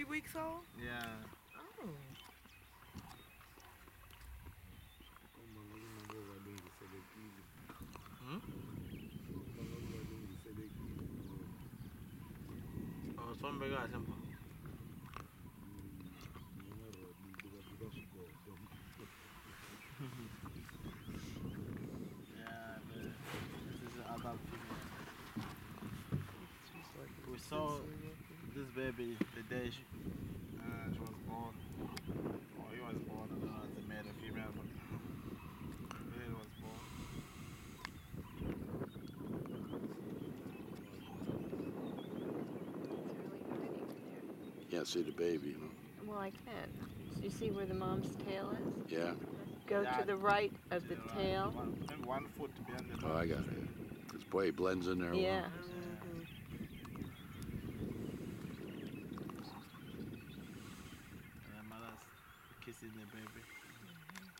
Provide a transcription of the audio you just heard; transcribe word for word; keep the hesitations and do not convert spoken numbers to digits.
three weeks old? Yeah. Oh. Hmm? Oh, some big guy simple. Yeah, but this is an adult female. We saw this baby the day she, uh, she was born. Or he was born. I don't know if it's a male or female, but the day he was born. Can't see the baby, huh? Well, I can. So you see where the mom's tail is? Yeah? Go Yeah, to the right of to the the right. tail. One, maybe one foot behind the Oh, mom. I got it. This boy blends in there Yeah. well. Mm-hmm. Yeah, mother's kissing the baby.